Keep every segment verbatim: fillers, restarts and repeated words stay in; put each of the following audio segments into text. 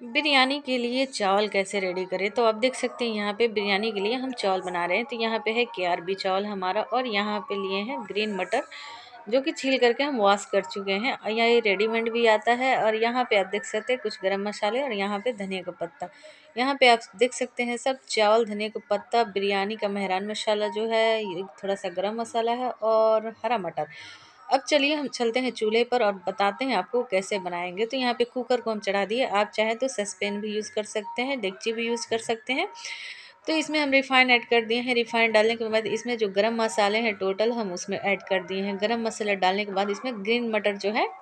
बिरयानी के लिए चावल कैसे रेडी करें। तो आप देख सकते हैं यहाँ पे बिरयानी के लिए हम चावल बना रहे हैं। तो यहाँ पे है के आर बी चावल हमारा, और यहाँ पे लिए हैं ग्रीन मटर जो कि छील करके हम वॉश कर चुके हैं। और यहाँ ये रेडीमेड भी आता है। और यहाँ पे आप देख सकते हैं कुछ गरम मसाले, और यहाँ पे धनिया का पत्ता। यहाँ पे आप देख सकते हैं सब चावल, धनिया का पत्ता, बिरयानी का मेहरान मसाला जो है, ये थोड़ा सा गरम मसाला है, और हरा मटर। अब चलिए हम चलते हैं चूल्हे पर और बताते हैं आपको कैसे बनाएंगे। तो यहाँ पे कुकर को हम चढ़ा दिए। आप चाहें तो सस्पेन भी यूज़ कर सकते हैं, डेगची भी यूज़ कर सकते हैं। तो इसमें हम रिफ़ाइन ऐड कर दिए हैं। रिफ़ाइन डालने के बाद इसमें जो गरम मसाले हैं टोटल हम उसमें ऐड कर दिए हैं। गरम मसाला डालने के बाद इसमें ग्रीन मटर जो है,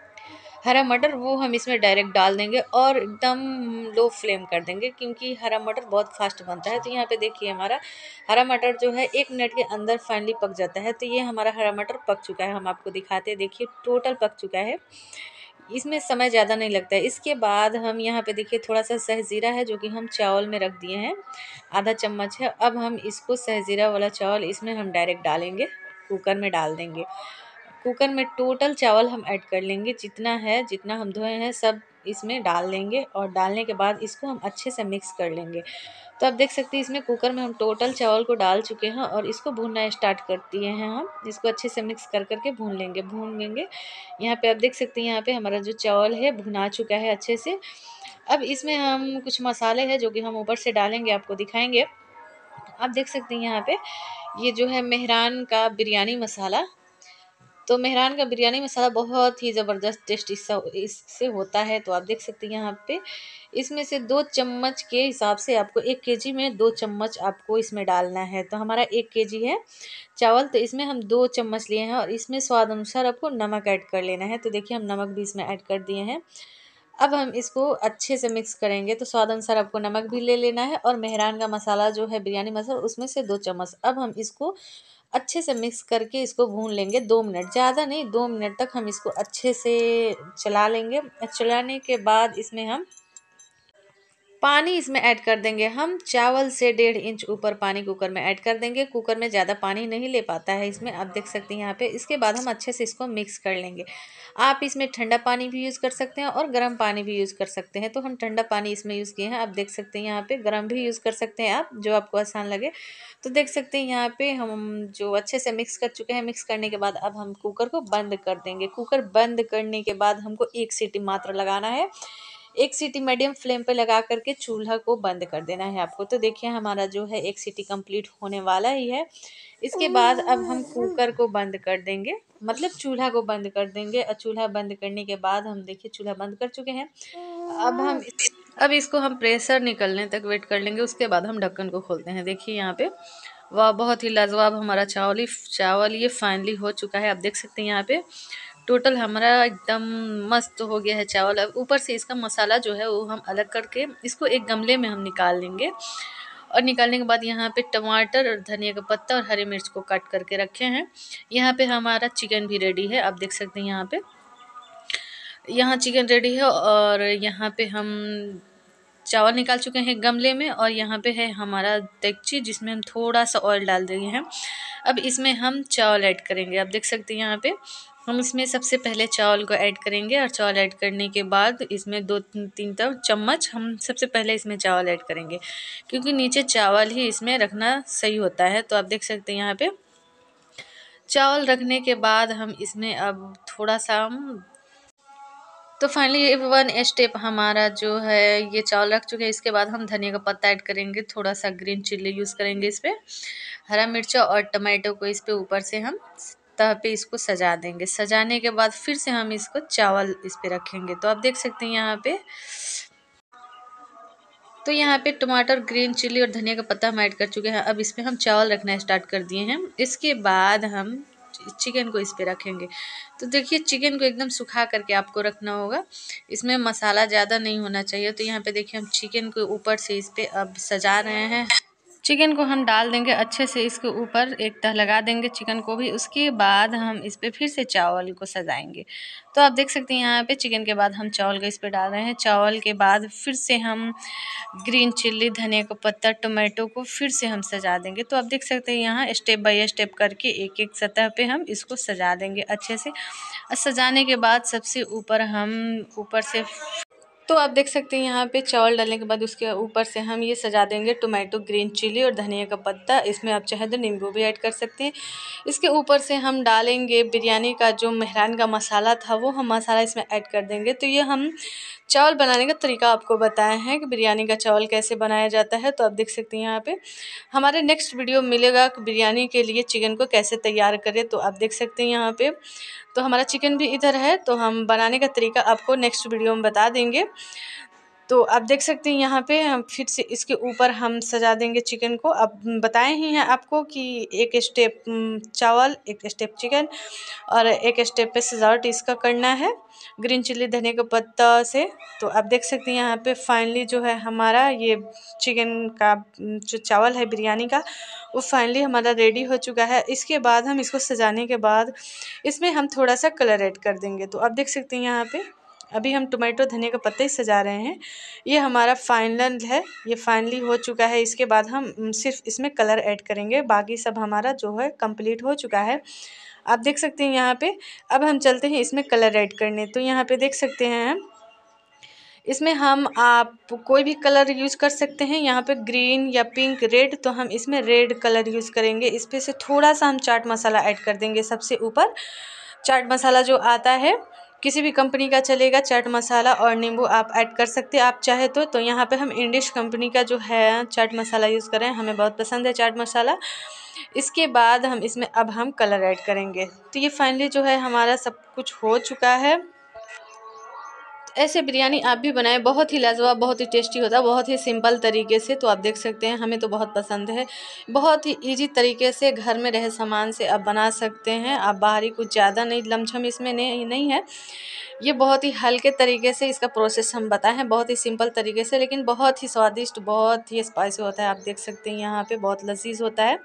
हरा मटर, वो हम इसमें डायरेक्ट डाल देंगे और एकदम लो फ्लेम कर देंगे, क्योंकि हरा मटर बहुत फास्ट बनता है। तो यहाँ पे देखिए हमारा हरा मटर जो है एक मिनट के अंदर फाइनली पक जाता है। तो ये हमारा हरा मटर पक चुका है। हम आपको दिखाते हैं, देखिए टोटल पक चुका है। इसमें समय ज़्यादा नहीं लगता है। इसके बाद हम यहाँ पे देखिए थोड़ा सा सहजीरा है जो कि हम चावल में रख दिए हैं, आधा चम्मच है। अब हम इसको सहजीरा वाला चावल इसमें हम डायरेक्ट डालेंगे, कुकर में डाल देंगे। कुकर में टोटल चावल हम ऐड कर लेंगे, जितना है जितना हम धोए हैं सब इसमें डाल देंगे। और डालने के बाद इसको हम अच्छे से मिक्स कर लेंगे। तो आप देख सकते हैं इसमें कुकर में हम टोटल चावल को डाल चुके हैं और इसको भूनना स्टार्ट कर दिए हैं। हम इसको अच्छे से मिक्स कर करके भून लेंगे भून लेंगे यहाँ पे आप देख सकते हैं यहाँ पे हमारा जो चावल है भुना चुका है अच्छे से। अब इसमें हम कुछ मसाले हैं जो कि हम ऊपर से डालेंगे, आपको दिखाएंगे। आप देख सकते हैं यहाँ पे ये जो है मेहरान का बिरयानी मसाला। तो मेहरान का बिरयानी मसाला बहुत ही ज़बरदस्त टेस्ट इससे इससे होता है। तो आप देख सकते हैं यहाँ पे इसमें से दो चम्मच के हिसाब से आपको एक केजी में दो चम्मच आपको इसमें डालना है। तो हमारा एक केजी है चावल, तो इसमें हम दो चम्मच लिए हैं। और इसमें स्वाद अनुसार आपको नमक ऐड कर लेना है। तो देखिए हम नमक भी इसमें ऐड कर दिए हैं। अब हम इसको अच्छे से मिक्स करेंगे। तो स्वाद अनुसार आपको नमक भी ले लेना है, और मेहरान का मसाला जो है बिरयानी मसाला उसमें से दो चम्मच। अब हम इसको अच्छे से मिक्स करके इसको भून लेंगे दो मिनट, ज़्यादा नहीं, दो मिनट तक हम इसको अच्छे से चला लेंगे। चलाने के बाद इसमें हम पानी इसमें ऐड कर देंगे। हम चावल से डेढ़ इंच ऊपर पानी कुकर में ऐड कर देंगे। कुकर में ज़्यादा पानी नहीं ले पाता है इसमें, आप देख सकते हैं यहाँ पे। इसके बाद हम अच्छे से इसको मिक्स कर लेंगे। आप इसमें ठंडा पानी भी यूज़ कर सकते हैं और गर्म पानी भी यूज़ कर सकते हैं। तो हम ठंडा पानी इसमें यूज़ किए हैं। आप देख सकते हैं यहाँ पे गर्म भी यूज़ कर सकते हैं आप, जो आपको आसान लगे। तो देख सकते हैं यहाँ पे हम जो अच्छे से मिक्स कर चुके हैं। मिक्स करने के बाद अब हम कुकर को बंद कर देंगे। कुकर बंद करने के बाद हमको एक सीटी मात्र लगाना है। एक सीटी मीडियम फ्लेम पे लगा करके चूल्हा को बंद कर देना है आपको। तो देखिए हमारा जो है एक सीटी कंप्लीट होने वाला ही है। इसके बाद अब हम कुकर को बंद कर देंगे, मतलब चूल्हा को बंद कर देंगे। और चूल्हा बंद करने के बाद हम देखिए चूल्हा बंद कर चुके हैं। अब हम अब इसको हम प्रेशर निकलने तक वेट कर लेंगे। उसके बाद हम ढक्कन को खोलते हैं। देखिए यहाँ पे वाह, बहुत ही लाजवाब हमारा चावल ही चावल ये फाइनली हो चुका है। आप देख सकते हैं यहाँ पे टोटल हमारा एकदम मस्त हो गया है चावल। अब ऊपर से इसका मसाला जो है वो हम अलग करके इसको एक गमले में हम निकाल लेंगे। और निकालने के बाद यहाँ पे टमाटर और धनिया का पत्ता और हरी मिर्च को काट करके रखे हैं। यहाँ पे हमारा चिकन भी रेडी है। आप देख सकते हैं यहाँ पे यहाँ चिकन रेडी है। और यहाँ पे हम चावल निकाल चुके हैं गमले में। और यहाँ पे है हमारा देगची जिसमें हम थोड़ा सा ऑयल डाल दिए हैं। अब इसमें हम चावल ऐड करेंगे। आप देख सकते हैं यहाँ पे हम इसमें सबसे पहले चावल को ऐड करेंगे। और चावल ऐड करने के बाद इसमें दो तीन तक चम्मच हम सबसे पहले इसमें चावल ऐड करेंगे, क्योंकि नीचे चावल ही इसमें रखना सही होता है। तो आप देख सकते हैं यहाँ पे चावल रखने के बाद हम इसमें अब थोड़ा सा हम तो फाइनली वन स्टेप हमारा जो है ये चावल रख चुके हैं। इसके बाद हम धनिया का पत्ता ऐड करेंगे, थोड़ा सा ग्रीन चिल्ली यूज़ करेंगे इस पर, हरा मिर्चा और टमाटो को इस पे ऊपर से हम तह पे इसको सजा देंगे। सजाने के बाद फिर से हम इसको चावल इस पे रखेंगे। तो आप देख सकते हैं यहाँ पे तो यहाँ पे टमाटर, ग्रीन चिल्ली और धनिया का पत्ता हम ऐड कर चुके हैं। अब इस पर हम चावल रखना स्टार्ट कर दिए हैं। इसके बाद हम चिकन को इस पे रखेंगे। तो देखिए चिकन को एकदम सुखा करके आपको रखना होगा, इसमें मसाला ज़्यादा नहीं होना चाहिए। तो यहाँ पे देखिए हम चिकन को ऊपर से इस पे अब सजा रहे हैं। चिकन को हम डाल देंगे अच्छे से, इसके ऊपर एक तह लगा देंगे चिकन को भी। उसके बाद हम इस पे फिर से चावल को सजाएंगे। तो आप देख सकते हैं यहाँ पे चिकन के बाद हम चावल को इस पे डाल रहे हैं। चावल के बाद फिर से हम ग्रीन चिल्ली, धनिया का पत्ता, टमाटो को फिर से हम सजा देंगे। तो आप देख सकते हैं यहाँ स्टेप बाय स्टेप करके एक एक सतह पे हम इसको सजा देंगे अच्छे से। और सजाने के बाद सबसे ऊपर हम ऊपर से तो आप देख सकते हैं यहाँ पे चावल डालने के बाद उसके ऊपर से हम ये सजा देंगे टोमेटो, ग्रीन चिली और धनिया का पत्ता। इसमें आप चाहे तो नींबू भी ऐड कर सकते हैं। इसके ऊपर से हम डालेंगे बिरयानी का जो मेहरान का मसाला था, वो हम मसाला इसमें ऐड कर देंगे। तो ये हम चावल बनाने का तरीका आपको बताए हैं कि बिरयानी का चावल कैसे बनाया जाता है। तो आप देख सकते हैं यहाँ पे हमारे नेक्स्ट वीडियो मिलेगा कि बिरयानी के लिए चिकन को कैसे तैयार करें। तो आप देख सकते हैं यहाँ पे तो हमारा चिकन भी इधर है, तो हम बनाने का तरीका आपको नेक्स्ट वीडियो में बता देंगे। तो आप देख सकते हैं यहाँ पे हम फिर से इसके ऊपर हम सजा देंगे चिकन को। अब बताए ही हैं आपको कि एक स्टेप चावल, एक स्टेप चिकन और एक स्टेप पे सजावट इसका करना है ग्रीन चिली, धनिया का पत्ता से। तो आप देख सकते हैं यहाँ पे फाइनली जो है हमारा ये चिकन का जो चावल है बिरयानी का, वो फाइनली हमारा रेडी हो चुका है। इसके बाद हम इसको सजाने के बाद इसमें हम थोड़ा सा कलर ऐड कर देंगे। तो आप देख सकते हैं यहाँ पे अभी हम टोमेटो, धनिया का पत्ते ही सजा रहे हैं। ये हमारा फाइनल है, ये फाइनली हो चुका है। इसके बाद हम सिर्फ इसमें कलर ऐड करेंगे, बाकी सब हमारा जो है कंप्लीट हो चुका है। आप देख सकते हैं यहाँ पे अब हम चलते हैं इसमें कलर ऐड करने। तो यहाँ पे देख सकते हैं इसमें हम आप कोई भी कलर यूज़ कर सकते हैं। यहाँ पे ग्रीन या पिंक, रेड, तो हम इसमें रेड कलर यूज़ करेंगे। इस पे से थोड़ा सा हम चाट मसाला ऐड कर देंगे सबसे ऊपर। चाट मसाला जो आता है किसी भी कंपनी का चलेगा, चाट मसाला और नींबू आप ऐड कर सकते हैं आप चाहे तो। तो यहाँ पे हम इंडिश कंपनी का जो है चाट मसाला यूज़ करें, हमें बहुत पसंद है चाट मसाला। इसके बाद हम इसमें अब हम कलर ऐड करेंगे। तो ये फाइनली जो है हमारा सब कुछ हो चुका है। ऐसे बिरयानी आप भी बनाएं, बहुत ही लाजवाब, बहुत ही टेस्टी होता है, बहुत ही सिंपल तरीके से। तो आप देख सकते हैं हमें तो बहुत पसंद है। बहुत ही इजी तरीके से घर में रहे सामान से आप बना सकते हैं। आप बाहरी कुछ ज़्यादा नहीं, लमझम इसमें नहीं नहीं है। ये बहुत ही हल्के तरीके से इसका प्रोसेस हम बताए हैं, बहुत ही सिंपल तरीके से, लेकिन बहुत ही स्वादिष्ट, बहुत ही स्पाइसी होता है। आप देख सकते हैं यहाँ पे बहुत लजीज होता है।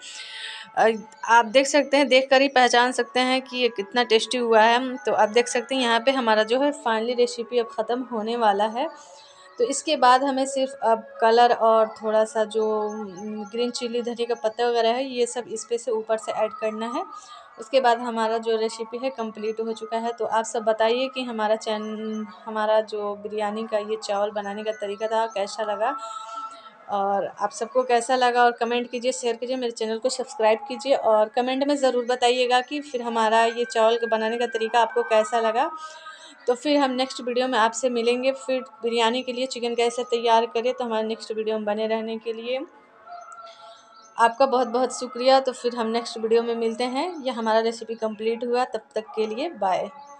आप देख सकते हैं, देख कर ही पहचान सकते हैं कि ये कितना टेस्टी हुआ है। तो आप देख सकते हैं यहाँ पे हमारा जो है फाइनली रेसिपी अब ख़त्म होने वाला है। तो इसके बाद हमें सिर्फ अब कलर और थोड़ा सा जो ग्रीन चिली, धनिया का पत्ता वगैरह है, ये सब इस पे से ऊपर से ऐड करना है। उसके बाद हमारा जो रेसिपी है कंप्लीट हो चुका है। तो आप सब बताइए कि हमारा चैन हमारा जो बिरयानी का ये चावल बनाने का तरीका था कैसा लगा, और आप सबको कैसा लगा, और कमेंट कीजिए, शेयर कीजिए, मेरे चैनल को सब्सक्राइब कीजिए और कमेंट में ज़रूर बताइएगा कि फिर हमारा ये चावल बनाने का तरीका आपको कैसा लगा। तो फिर हम नेक्स्ट वीडियो में आपसे मिलेंगे। फिर बिरयानी के लिए चिकन कैसे तैयार करें, तो हमारे नेक्स्ट वीडियो में बने रहने के लिए आपका बहुत बहुत शुक्रिया। तो फिर हम नेक्स्ट वीडियो में मिलते हैं। ये हमारा रेसिपी कंप्लीट हुआ, तब तक के लिए बाय।